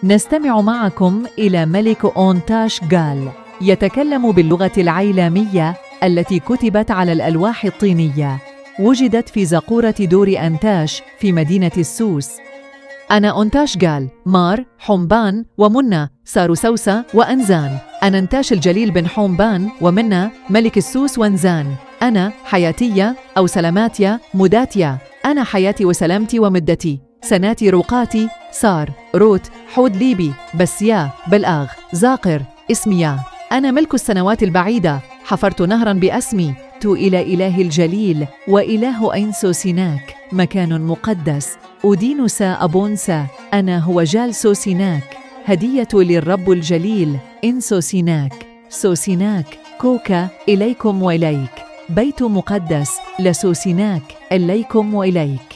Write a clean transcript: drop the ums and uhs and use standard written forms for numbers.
نستمع معكم إلى ملك أونتاش غال يتكلم باللغة العيلامية التي كتبت على الألواح الطينية. وجدت في زقورة دور أنتاش في مدينة السوس. أنا أونتاش غال مار حمبان ومنة ساروسوسة وأنزان. أنا أنتاش الجليل بن حمبان ومنة ملك السوس وانزان. أنا حياتية أو سلاماتيا مداتيا. أنا حياتي وسلامتي ومدتي سناتي روقاتي صار روت حود ليبي بسيا بلآغ زاقر اسميا. أنا ملك السنوات البعيدة حفرت نهرا باسمي تو إلى إله الجليل وإله أينسوسيناك مكان مقدس أودينوسا أبونسا. أنا هو جال سوسيناك هدية للرب الجليل إنسوسيناك سوسيناك كوكا إليكم وإليك بيت مقدس لسوسيناك إليكم وإليك.